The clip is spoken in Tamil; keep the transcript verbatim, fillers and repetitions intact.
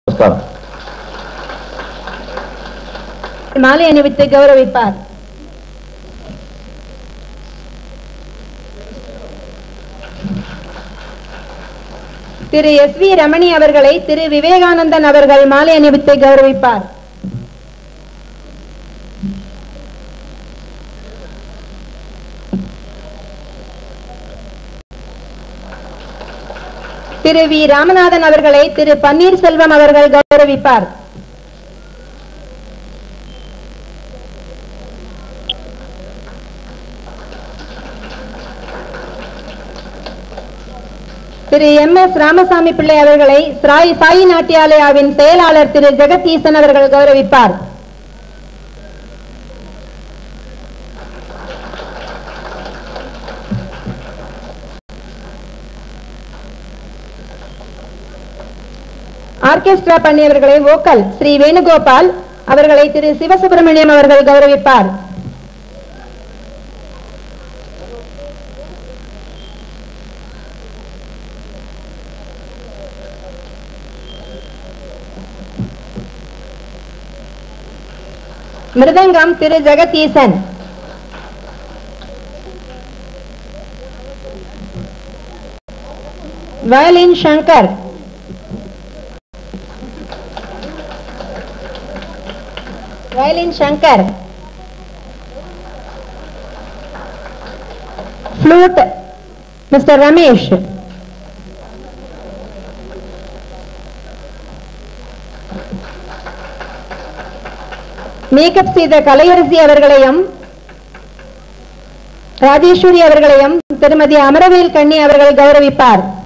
நமஸ்காரம். மாலை அணிவித்து கௌரவிப்பார். திரு எஸ் வி ரமணி அவர்களை திரு விவேகானந்தன் அவர்கள் மாலை அணிவித்து கௌரவிப்பார். திரு வி ராமநாதன் அவர்களை திரு பன்னீர்செல்வம் அவர்கள் கௌரவிப்பார். திரு எம் எஸ் ராமசாமி பிள்ளை அவர்களை சாய் நாட்டியாலயாவின் செயலாளர் திரு ஜெகதீசன் அவர்கள் கௌரவிப்பார். ஆர்கெஸ்ட்ரா பண்ணியவர்களை வோக்கல் ஸ்ரீ வேணுகோபால் அவர்களை திரு சிவசுப்பிரமணியம் அவர்கள் கௌரவிப்பார். மிருதங்கம் திரு Jagadeesan. Violin Shankar. Violin Shankar. Flute mister Ramesh. Makeup செய்த கலையரசி அவர்களையும் ராஜேஸ்வரி அவர்களையும் திருமதி அமரவேல் கண்ணி அவர்கள் கௌரவிப்பார்.